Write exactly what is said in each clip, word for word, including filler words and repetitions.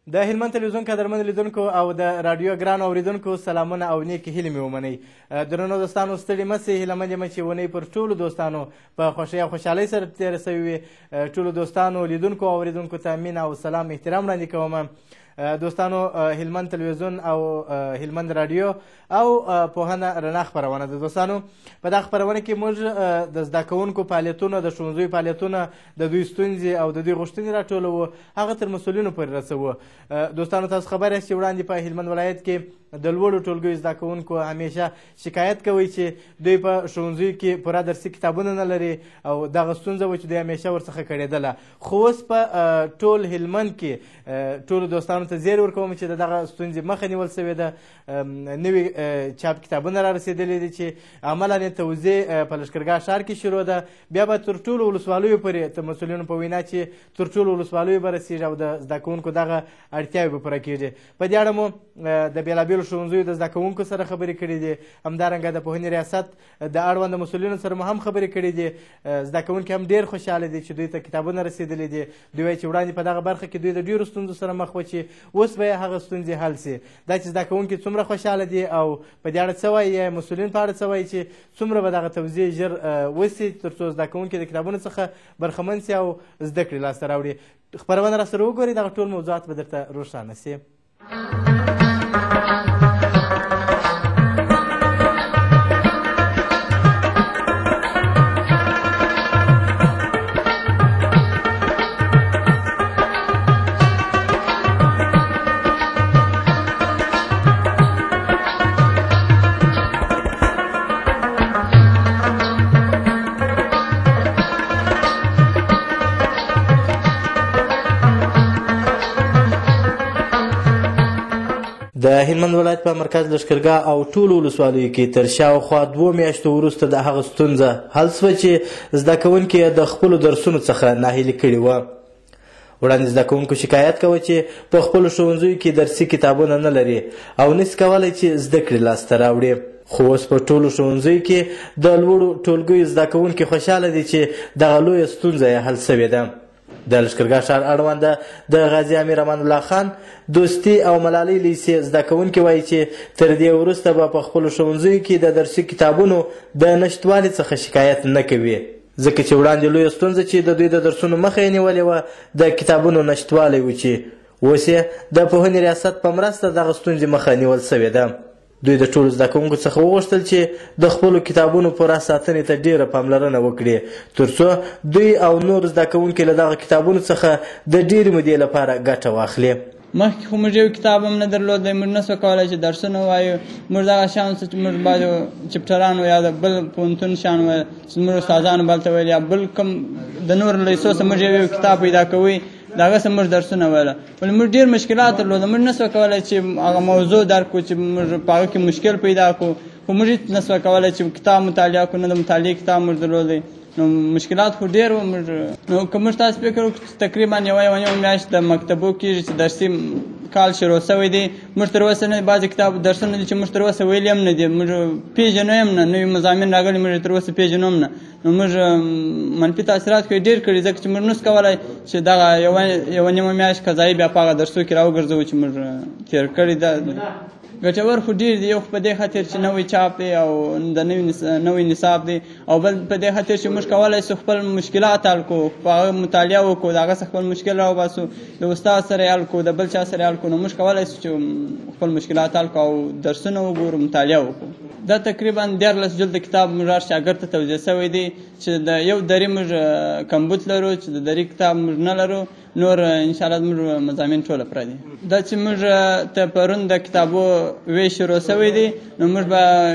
د هلمند تلویزیون قدرمن لیدونکو او د راډیو ګران اوریدونکو سلامونه او نیکې هیلې مې ومنئ. درنو دوستانو ستړي مه سئ، هیله مند یم چې اونۍ پر ټولو دوستانو په خوښۍ او خوشحالۍ سره تېره سوې وي. ټولو دوستانو لیدونکو او اوریدونکو ته مینه او سلام احترام وړاندې کوم. دوستانو هلمند تلویزیون او هلمند راډیو او پوهنه رڼا خپرونه ده. دوستانو په دا خپرونه کې موږ د زده کوونکو فعالیتونه، د ښوونځیو فعالیتونه، د دوی ستونزې او د دوی غوښتنې راټولوو، هغه تر مسؤلینو پورې رسوو. دوستانو تاسو خبر یاست چې وړاندې په هلمند ولایت کې د لوړو ټولګیو زده کوونکو همیشه شکایت کوي چې دوی په ښوونځیو کې پوره درسي کتابونه نه لري او دغه ستونزه وه چې دوی همیشه ورڅخه کړېدله. خو اوس په ټول هلمند کې ټولو دوستانو ته زیری ورکوم چې د دغه ستونزې مخه نیول سوې ده. نوي چاپ کتابونه را رسېدلي دي چې عملاً یې توزیع په لښکرګاه ښار کې شروع ده. بیا به تر ټولو ولسوالیو پورې د مسؤلینو په وینا چې تر ټولو ولسوالیو به رسېږي او د زده کوونکو دغه اړتیاوې به پوره کېږي. په دې اړه مو د بېلابېلو ښوونځیو د زده کوونکو سره خبرې کړې دي، همدارنګه د پوهنې ریاست د اړونده مسؤلینو سره مو هم خبرې کړې دي. زده کوونکي هم ډېر خوشحاله دي چې دوی ته کتابونه رسېدلي دي. دوی وایي چې وړاندې په دغه برخه کې دوی د ډېرو ستونزو سره مخ وه چې اوس به یې هغه ستونزې حل سي. دا چې زده کوونکي څومره خوشحاله دي او په دې اړه څه وایي، مسؤلین په اړه څه وایي چې څومره به دغه توزیع ژر وسي تر څو زده کوونکي د کتابونو څخه برخمن سي او زده کړې لاسته راوړي. خپرونه را سره وګورئ، دغه ټول موضوعات به درته روښانه سي. د هلمند ولایت په مرکز لښکرګاه او ټولو ولسوالیو کې تر شاوخوا دوو میاشتو وروسته د هغه ستونزه حل سوه چې زده کوونکي یې د خپلو درسونو څخه ناهیلي کړي وه. وړاندې زده کوونکو شکایت کوه چې په خپلو ښوونځیو کې درسي کتابونه نه لري او نسي کولی چې زده کړې لاسته راوړي. خو اوس په ټولو ښوونځیو کې د لوړو ټولګیو زده کوونکي خوشحاله دي چې دغه لویه ستونزه یې حل سوې ده. د لښکرګاه ښار اړونده د غازي امیر امان الله خان دوستي او ملالۍ لیسې زده کوونکي وایي چې تر دې وروسته به په خپلو ښوونځیو کې د درسي کتابونو د نشتوالي څخه شکایت نه کوي، ځکه چې وړاندې لویه ستونزه چې د دوی د درسونو مخه یې نیولې وه د کتابونو نشتوالی و چې اوس یې د پوهنې ریاست په مرسته دغه ستونزې مخه نیول سوې ده. دوی د ټولو زده کوونکو څخه وغوښتل چې د خپلو کتابونو پوره ساتنې ته ډېره پاملرنه وکړي تر څو دوی او نور زده کوونکي له دغه کتابونو څخه د ډېرې مودې لپاره ګټه واخلي. مخکې خو موږ یو کتاب هم نه درلود، موږ نه سو کولی چې درسونه ووایو. موږ دغه شیان چې موږ بعضو چپټرانو یا د بل پوهنتون شیان ویل چې زموږ استادانو بل ته ویل یا بل کوم د نور لیسو څخه موږ یو کتاب پیدا کوئ د هغه څه موږ درسونه ویله. ولې موږ ډېر مشکلات درلوده، موږ نه سوه کولی چې هغه موضوع درک کړو چې موږ په هغه کې مشکل پیدا کړو. خو موږ هېڅ نه سوه کولی چې کتاب مطالعه کړو، نه د مطالعې کتاب موږ درلودی. نو مشکلات خو ډېر وو. موږ نو که موږ تاسو فکر وکړو تقریبا یوه یوه نیمه میاشت د مکتبو کېږي چې درسي کال شروع سوی دی. موږ تر اوسه نه بعضې کتاب درسونه دي چې موږ تر اوسه ویلي هم نه دي، موږ پېژنو هم نه، نوي مضامین راغلي موږ تر اوسه پېژنو هم نه. نو موږ منفي تاثیرات خو یې ډېر کړي، ځکه چې موږ نسو کولی چې دغه یوه نیمه میاشت قضایي بیا په هغه درسو کې راوګرځوو چې موږ تېر کړي. دا ګټور خو ډېر دي، یو خو په دې خاطر چې نوی چاپ دی او د نوی نصاب دی، او بل په دې خاطر چې موږ کولی سو خپل مشکلات حل کړو، په هغه مطالعه وکړو، د هغه څخه خپل مشکل راوباسو، د استاد سره یې حل کړو، د بل چا سره یې حل کړو. نو موږ کولی سو چې خپل مشکلات حل کړو او درسونه وګورو، مطالعه وکړو. دا تقریبا دیارلس جلده کتاب موږ هر شاګرد ته توزیع سوی دی چې د یو دري موږ کمبود لرو، چې د دري کتاب موږ نه لرو، نور انشاءالله زموږ مضامین ټوله پوره دي. دا چې موږ ته پرون د کتابو ویش شروع سوی دی، نو موږ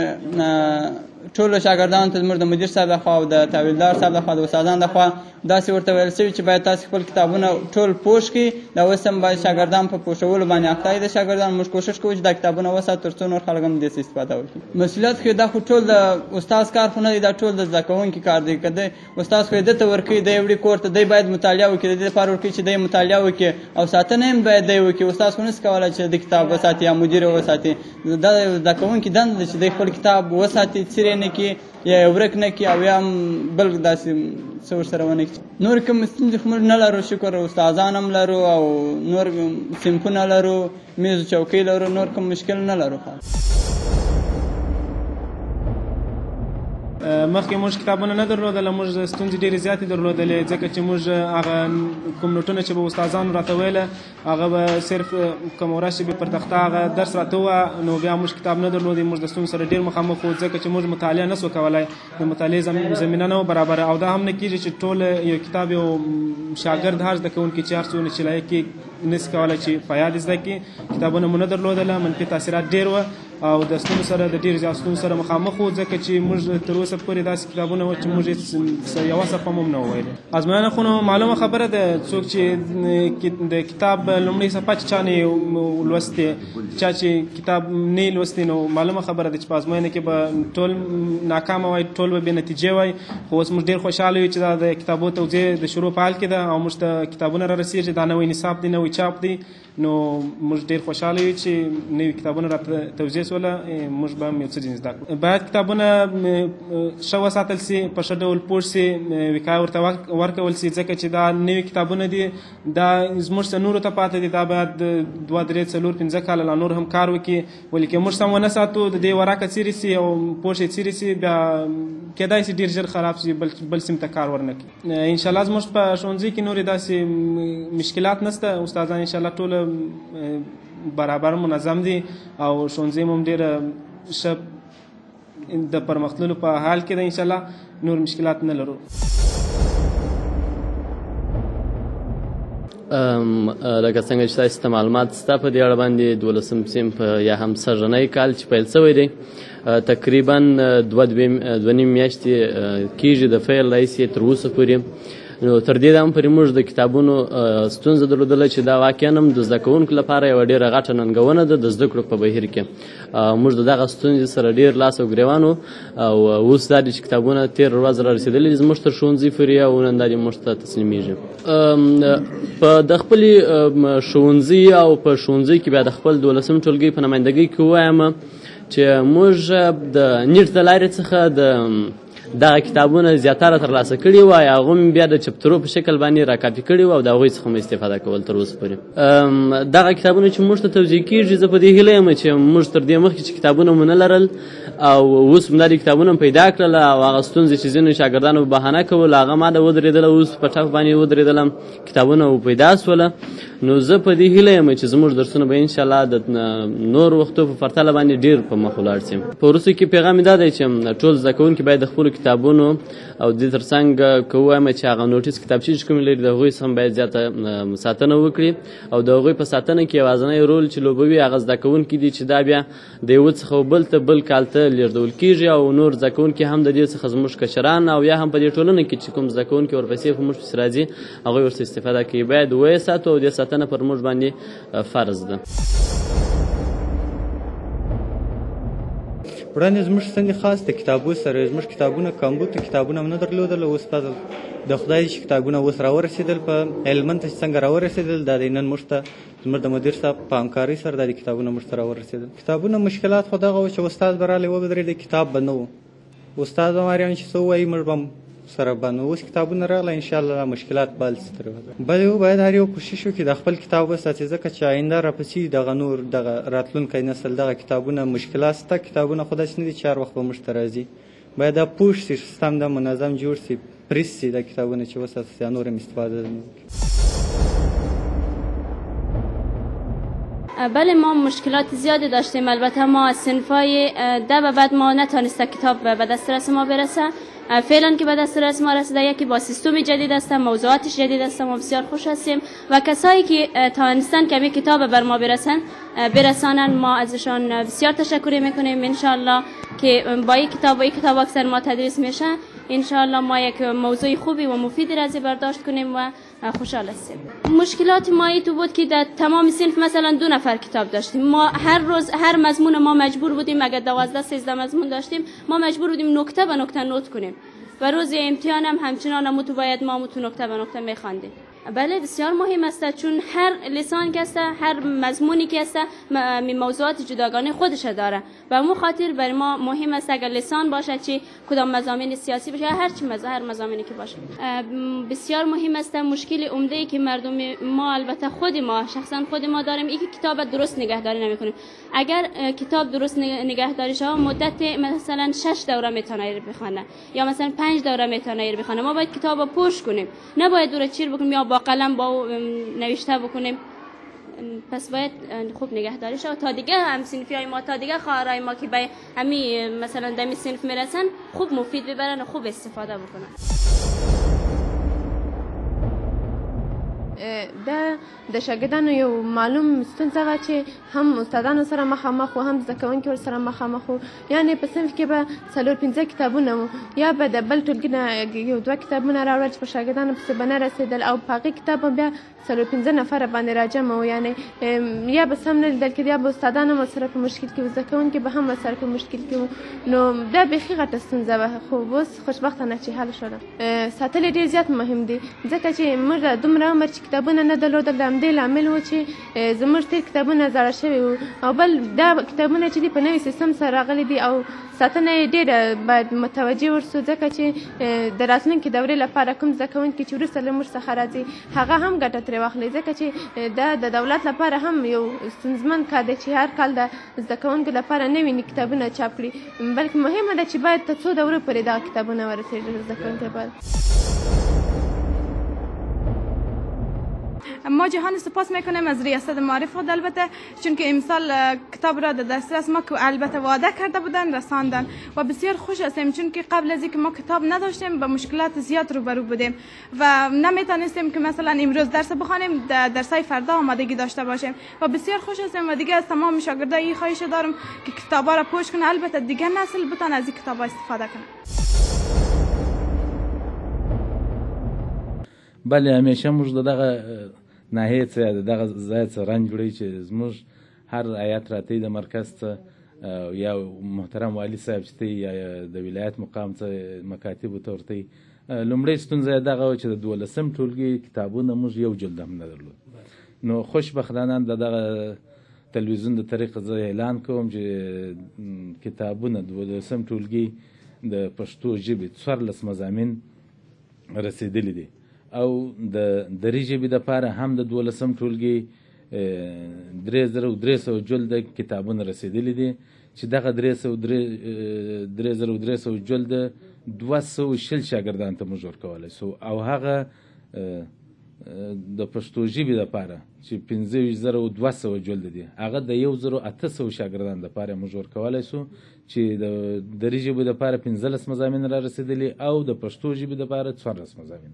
به ټولو شاګردانو ته زموږ د مدیر صاحب لخوا او د تحویلدار صاحب لخوا د استادانو لخوا داسې ورته ویل سوي چې باید تاسې خپل کتابونه ټول پوښ کړي. دا اوس هم باید شاګردان په پوښولو باندې اخته دي. د شاګردانو موږ کوشش کوو چې دا کتابونه وساتو تر څو نور خلک هم دې څه استفاده وکړي. مسؤلیت خو دا خو ټول د استاد کار خو نه دی، دا ټول د زده کوونکي کار دی. که دی استاد خو یې ده ته ورکوي، دی وړي کور ته، دی باید مطالعه وکړي، د دې لپاره ورکوي چې دی مطالعه وکړي او ساتنه هم باید دی وکړي. استاد خو نسي کولی چې د کتاب وساتي یا مدیر وساتي. دا د زده کوونکي دنده ده چې دی خپل کتاب وساتي، څیرې نه کړي یا یې ورک نه کړي او یا هم بل داسې څه ورسره ونه کړي. نور کوم ستونزې خو موږ نه لرو، شکر استادان هم لرو او نور صنفونه لرو، میز چوکۍ لرو، نور کوم مشکل نه لرو. مخکې موږ کتابونه نه درلودله، موږ ستونزې ډېرې زیاتې درلودلې، ځکه چې موږ هغه کوم نوټونه چې به استادانو راته ویله هغه به صرف کوم ورځ چې به پر تخته هغه درس راته ووایه، نو بیا موږ کتاب نه درلودی. موږ د ستونزو سره ډېر مخامخ وو، ځکه چې موږ مطالعه نه سو کولی، د مطالعې زمینه نه وه برابره. او دا هم نه کېږي چې ټول یو کتاب یو شاګرد هر زده کوونکي چې هر څونه چې لایق یې نسي کولی چې په یاد زده کړي. کتابونه مو نه درلودله، منفي تاثیرات ډېر وه او د ستونزو سره د ډېرو زیات ستونزو سره مخامخ وو، ځکه چې موږ تر اوسه پورې داسې کتابونه وو چې موږ یې یوه صفحه هم نه وویلې. ازموینه خو نو معلومه خبره ده، څوک چې د کتاب لومړۍ صفحه چې چا نه لوستې، چا چې کتاب نه لوستې، نو معلومه خبره ده چې په ازموینه کې به ټول ناکامه وای، ټول به بې نتیجې وای. خو اوس موږ ډېر خوشحاله یو چې دا د کتابو توزیع د شروع په حال کې ده او موږ ته کتابونه را رسېږي، دا نوی نصاب دی، نوی چاپ دی، نو موږ ډېر خوشحاله یو چې نوي کتابونه را توزیع سوله، موږ به هم یو څه ځینې زده کړو. باید کتابونه ښه وساتل سي، په ښه ډول پوښ سي، وقایه ورته ورکول سي، ځکه چې دا نوي کتابونه دي، دا زموږ څه نورو ته پاته دي، دا باید دوه درې څلور پنځه کاله لا نور هم کار وکړي. ولې که موږ سم ونه ساتو، د دې وراکه څیرې سي او پوښ یې څیرې سي، بیا کیدای سي ډېر ژر خراب سي، بل بل سیم ته کار ورنه کړي. انشاءالله زموږ په ښوونځي کې نورې داسې مشکلات نشته، استادان انشاءالله ټول برابر منظم دي او ښوونځی مو هم ډېره ښه د پرمختللو په حال کې ده، انشاءالله نور مشکلات نه لرو. لکه څنګه چې تاسو ته معلومات شته په دې اړه باندې دولسم صنف یا هم سږنی کال چې پیل شوی دی تقریبا دوه دوه نیم میاشتې کېږي د پیل راهیسې تر اوسه پورې. نو تر دې دمه پورې موږ د کتابونو ستونزه درلودله چې دا واقعا هم د زده کوونکو لپاره یوه ډېره غټه ننګونه ده د زده کړو په بهیر کې. موږ د دغه ستونزې سره ډېر لاس او ګرېوان وو او اوس دا دي چې کتابونه تېره ورځ را رسېدلي دي زموږ تر ښوونځي پورې او نن دا دې موږ ته تسلیمېږي. په د خپلې ښوونځي او په ښوونځي کې بیا د خپل دولسم ټولګۍ په نمایندګۍ کې ووایم چې موږ د نیټ د لارې څخه د دغه کتابونه زیاتره ترلاسه کړي وو، هغه هم بیا د چپترو په شکل باندې راکاپي کړي وو او د هغوی څخه مو استفاده کول تر اوسه پورې. دغه کتابونه چې موږ ته توضیح کېږي، زه په دې هیله یم چې موږ تر دې مخکې چې کتابونه مو نه لرل او اوس همدا دې کتابونه پیدا کړل او هغه ستونزې چې ځینو شاګردانو بهانه کول هغه ما د ودرېدله، اوس په ټپ باندې ودرېدلم، کتابونه پیدا سوله. نو زه په دې هیله یم چې زموږ درسونه به انشاءالله د نور وختو په پرتله باندې ډېر په مخ ولاړ سي. په وروستو کې پیغام یې دا دی چې ټول زده کوونکي باید د خپلو کتابونو او دې تر څنګ که ووایم چې هغه نوټیس کتابچې چې کومې لري د هغوی څخه باید زیاته ساتنه وکړي او د هغوی په ساتنه کې یوازینی رول چې لوبوي هغه زده کوونکي دي چې دا بیا د یوه څخه بل ته بل کال ته لېږدول کېږي او نور زده کوونکي هم د دې څخه زموږ کشران او یا هم په دې ټولنه کې چې کوم زده کوونکي ورپسې په موږ پسې راځي هغوی ورڅخه استفاده کوي. باید ویې ساتو او دې ساتنه پر موږ باندې فرض ده. وړاندې زموږ څنګه خاص د کتابو سره زموږ کتابونه کمبود کتابونه هم نه درلودل، اوس په د خدای چې کتابونه اوس راورسېدل په هلمند ته چې څنګه راورسېدل دا د نن موږ ته زموږ د مدیر صاحب په همکارۍ سره دا د کتابونه موږ ته راورسېدل. کتابونه مشکلات خو دغه و چې استاد به رالی ودرېد کتاب به نه و، استاد به ماریان چې څه ووایي موږ به سره باندې اوس کتابونه راغله انشاءالله مشکلات بل ستر بل یو باید هر یو کوشش وکړي د خپل کتاب وساتي، ځکه چې آینده راپسې دغه نور دغه راتلونکی نسل دغه کتابونه مشکلات شته، کتابونه خو داسې نه دي چې هر وخت به موږ ته راځي. باید دا پوښ سي، سیستم دا منظم جوړ سي، پریس سي دا کتابونه چې وساتل سي، نور هم استفاده بله. ما مشکلات زیادی داشتیم، البته ما صنفای ده و بعد ما نتانسته کتاب به دسترس ما برسه. فعلا که به دسترس ما رسیده، یکی با سیستم جدید است، موضوعاتش جدید است، ما بسیار خوش هستیم و کسایی که توانستن کمی کتاب بر ما برسن برسانن ما ازشان بسیار تشکر میکنیم. انشالله که با این کتاب و این کتاب اکثر ما تدریس میشه، انشالله ما یک موضوع خوبی و مفیدی را برداشت کنیم و خوشحال هستیم. مشکلات ما ای تو بود که در تمام صنف مثلا دو نفر کتاب داشتیم، ما هر روز هر مضمون ما مجبور بودیم، اگر دوازده سیزده مضمون داشتیم ما مجبور بودیم نکته به نکته نوت کنیم و روز امتحان هم همچنان هم تو باید ما تو نکته به نکته میخواندیم. بله بسیار مهم است، چون هر لسان که است، هر مضمونی که است موضوعات جداگانه خودش داره. به اون خاطر برای ما مهم است اگر لسان باشه، چه کدام مضامین سیاسی باشه، هر چی مز هر مضامینی که باشه. بسیار مهم است. مشکل عمده ای که مردم ما، البته خود ما شخصا خود ما داریم، این که کتاب درست نگهداری نمیکنیم. اگر کتاب درست نگهداری شه، مدت مثلا شش دوره میتونه بخونه یا مثلا پنج دوره میتونه بخونه. ما باید کتابو پوش کنیم، نباید دور چیر بکنیم یا با قلم با نوشته بکنیم. پس باید خوب نگهداری شه تا دیگه هم صنفی های ما، تا دیگه خواهرای ما که به همین مثلا دمی صنف میرسن خوب مفید ببرن و خوب استفاده بکنن. د د شاګردانو یو معلوم ستونزه وه چې هم استادانو سره مخامخ و هم زده کوونکي ورسره مخامخ و، یعنې په صنف کې به څلور پنځه کتابونه وو، یا به د بل ټولګي نه یو دوه کتابونه راوړل چې په شاګردانو پسې به نه رسېدل، او په هغې کتاب به بیا څلور پنځه نفره باندې راجمع وو، یعنې یا به سم نه لیدل کېد، یا به استادان هم ورسره په مشکل کې وو، زده کوونکي به هم ورسره په مشکل کې وو. نو دا بیخي غټه ستونزه وه، خو اوس خوشبختانه چې حل شوله. ساتل یې ډېر زیات مهم دي، ځکه چې موږ دومره عمر چې کتابونه نه درلودل، د همدې لامل و چې زموږ تېر کتابونه زاړه شوي وو، او بل دا کتابونه چې دي په نوي سیستم سره راغلي دي او ساتنه یې ډېره باید متوجه ورسو، ځکه چې د راتلونکي دورې لپاره کوم زده کوونکي چې وروسته له موږ څخه راځي هغه هم ګټه ترې واخلي، ځکه چې دا د دولت لپاره هم یو ستونزمن کار دی چې هر کال د زده کوونکو لپاره نوي کتابونه چاپ کړي، بلکې مهمه ده چې باید تر څو دورو پورې دغه کتابونه ورسېږي زده کوونکو لپاره. ما جهان سپاس میکنیم از ریاست معارف خود، البته چون که امسال کتاب را در دسترس ما که البته وعده کرده بودن رساندن و بسیار خوش هستیم، چون که قبل از اینکه ما کتاب نداشتیم با مشکلات زیاد روبرو بودیم و نمیتونستیم که مثلا امروز درس بخوانیم درسای فردا آمادگی داشته باشیم و بسیار خوش هستیم و دیگه از تمام شاگردان این خواهش دارم که کتابا را پوش کنه، البته دیگه نسل بتونه از این کتابا استفاده کنه. بله همیشه موږ د دغه ناحیې څخه د دغه ځای څخه رنج وړی چې زموږ هر ایت راتی د مرکز څخه یا محترم والي صاحب چې دی یا د ولایت مقام څخه مکاتبو ته ورته لومړۍ ستونزه یې دغه وه چې د دولسم ټولګي کتابونه موږ یو جلد هم نه درلود. نو خوشبختانه د دغه تلویزیون د طریقه زه اعلان کوم چې کتابونه دولسم ټولګي د پښتو ژبې څوارلس مضامین رسېدلي دي، او د دري ژبې دپاره هم د دولسم ټولګي درې زره درې سوه جلده کتابونه رسېدلي دي، چې دغه درې سوه درې زره درې سوه جلده دوه سوه شل شاګردانو ته موږ ورکولی سو، او هغه د پښتو ژبې دپاره چې پنځه ویشت زره دوه سوه جلده دي هغه د یو زرو اته سوه شاګردانو دپاره موږ ورکولی سو، چې د دري ژبې دپاره پنځلس مضامین را رسېدلي او د پښتو ژبې دپاره څوارلس مضامین.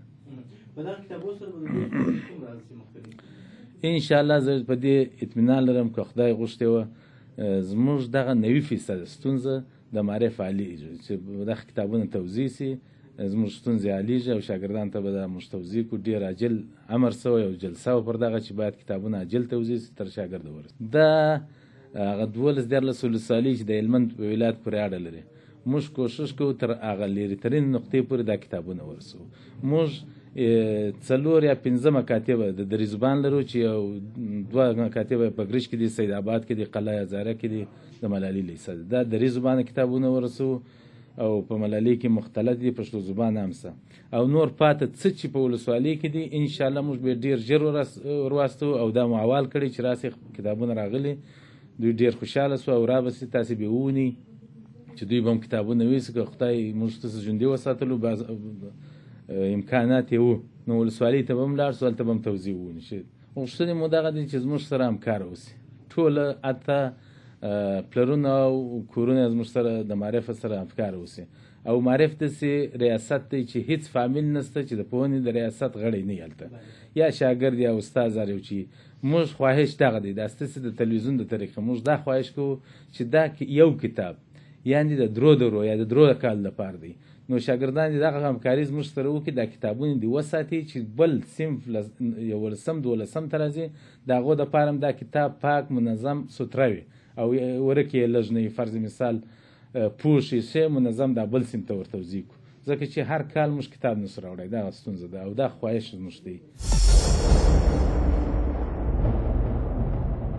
انشاءالله زه په دې اطمینان لرم که خدای غوښتې وه زموږ دغه نوي فیصده ستونزه د معرف حلیږي، چې دغه کتابونه توضیح سي، زموږ ستونزې حلیږي او شاګردانو ته به دا موږ توضیح کړو. ډېر عاجل امر سوی او جلسه وه پر دغه چې باید کتابونه عاجل توضیح سي تر شاګرده ورسي. دا هغه دولس دیارلس ولسوالۍ چې د هلمند په ولایت پورې اړه لري، موږ کوشش کوو تر هغه لرې ترین نقطې پورې دا کتابونه ورسوو. موږ څلور یا پنځه مکاتبه د دري زبان لرو، چې یو دوه مکاتبه په ګرش کې دي، سید آباد کې دي، قلعه هزاره کې دي، د ملالي لیسه دا دري زبانه کتابونه ورسوو، او په ملالي کې مختلط دي، پښتو زبان هم سته، او نور پاته څه چې په ولسوالۍ کې دي انشاءالله موږ به ډېر ژر ورواستو، او دا مو احوال کړی چې راسې کتابونه راغلي، دوی ډېر خوشحاله سو او رابسې تاسې به ووینئ چې دوی به هم کتابونه ویسي، که خدای موږ ته ژوندي وساتلو امکانات یې وو نو ولسوالۍ ته به هم لاړ سو، هلته به هم توضیح وویني. چې غوښتنې مو دغه دی چې زموږ سره همکار اوسي، ټوله اته پلرونه او کورونه زموږ سره د معرف سره همکار اوسي، او معرف داسې ریاست دی چې هیڅ فامیل نسته چې د پوهنې د ریاست غړی نه هلته یا شاګرد یا استاد هر یو چې موږ خواهش دغه دی، دا ستاسې د تلویزیون د طریقه موږ دا خواهش کوو چې دا یو کتاب یعنې د درو درو یا د درو کال لپاره دی، نو شاګردان دې دغه همکاري زموږ سره وکړي، دا کتابونه دې وساتي چې بل صنف یولسم دولسم ته راځي د هغو دپاره هم دا کتاب پاک منظم سوتره وي، او ورک یې لږ نه وي، فرض مثال پوښ یې ښه منظم دا بل صنف ته ورتوضیح کړو، ځکه چې هر کال موږ کتاب نسو راوړی، دغه ستونزه ده او دا خواهش زموږ دی.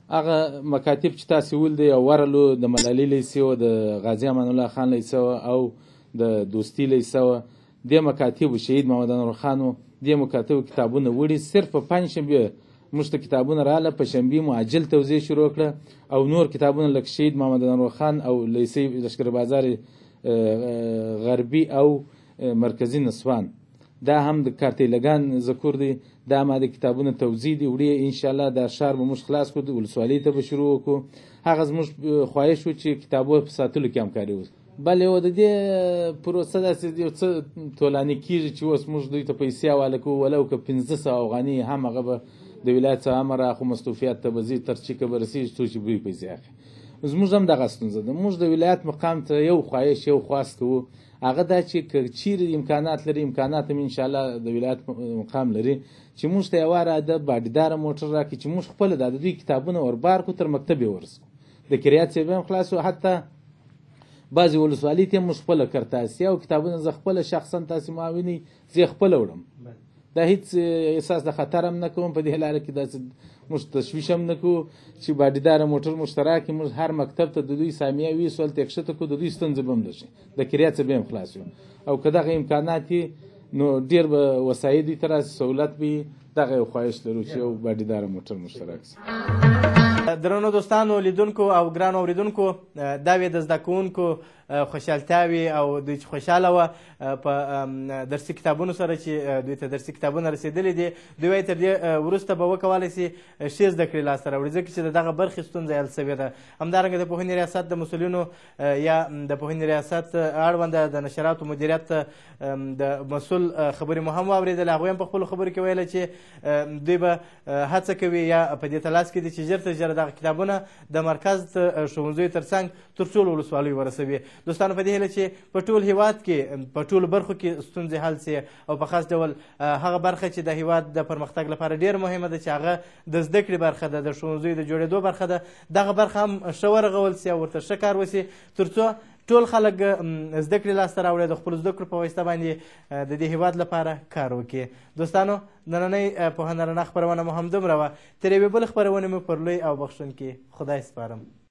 هغه مکاتب چې تاسې ولیدئ او ورلو د ملالي لیسې وه د غازي امان الله خان لیسه وه او د دوستي لیسه وه دې مکاتبو شهید محمد انور خان و دې مکاتبو کتابونه وړي صرف په پنجشنبې موږ ته کتابونه راغله په شنبې مو عاجل توزیع شروع کړه او نور کتابونه لکه شهید محمد انور خان او لیسې لشکر بازار غربي او مرکزي نسوان دا هم د کارتیلګان ذکر دی دا ما د کتابونه توزیع دي وړي انشاءالله دا ښار به موږ خلاص کړو د ولسوالۍ ته به شروع وکړو هغه زموږ خواهش و چې کتابو په ساتلو کې همکاري وکړو بله یو د دې پروسه داسې یو څه طولاني کېږي چې اوس موږ دوی ته پیسې حواله کوو ولو که پنځه سوه افغانۍ هم هغه به د ولایت څخه امر اخلو مستوفیات ته به ځي تر چې که به رسېږي څو چې دوی پیسې اخلي زموږ هم دغه ستونزه ده موږ د ولایت مقام ته یو خواهش یو خواست کوو هغه دا چې که چیرې امکانات لري امکانات هم انشاءالله د ولایت مقام لري چې موږ ته یوه راده باډیداره موټر راکړي چې موږ خپله دا د دوی کتابونه وربار کړو تر مکتب یې ورسو د کریات صاحب هم خلاص و حتی بعضې ولسوالۍ ته هم موږ خپله کرتاسي او کتابونه زه خپله شخصا تاسې معاونئ زه یې خپله وړم دا هیڅ احساس د خطر هم نه کوم په دې لاره کې داسې موږ تشویش هم نه کوو چې باډیداره موټر موږ ته راکړي موږ هر مکتب ته د دوی سامیه ویسو هلته یې کښته کړو د دوی ستونزه به هم نه شي د کریات څه به هم خلاص وي او که دغه امکانات نو ډېر به وسایل دوی ته راسي سهولت به وي دغه یو خواهش لرو چې یو باډیداره موټر مشترک شي درنو دوستانو لیدونکو او ګرانو اورېدونکو دا وې د زده کوونکو خوشحالتیاوې او دوی چې خوشحاله وه په درسي کتابونو سره چې دوی ته درسي کتابونه رسېدلي دي دوی وایي تر دې وروسته به وکولی سي ښې زده کړې لاسته راوړي ځکه چې د دغه برخې ستونزه یې حل سوې ده همدارنګه د پوهنې ریاست د مسؤلینو یا د پوهنې ریاست اړونده د نشراتو مدیریت د مسؤل خبرې مو هم واورېدلې هغوی هم په خپلو خبرو کې ویله چې دوی به هڅه کوي یا په دې تلاس کې دي چې ژر تر ژره دغه کتابونه د مرکز ښوونځیو تر څنګ تر ټولو ولسوالیو ورسوي دوستانو په دې هیله چې په ټول هیواد کې په ټولو برخو کې ستونزې حل سي او په خاص ډول هغه برخه چې د هیواد د پرمختګ لپاره ډېر مهمه ده چې هغه د زده کړې برخه ده د ښوونځیو د جوړېدو برخه ده دغه برخه هم ښه ورغول سي او ورته ښه کار وسي تر څو ټول خلک زده کړې لاسته راوړي د خپلو زده کړو په واسطه باندې د دې هیواد لپاره کار وکړي دوستانو نننۍ پوهنه رڼا خپرونه مو همدومره وه تر یوې بلې خپرونې مو پر لوی او بخښونکي خدای سپارم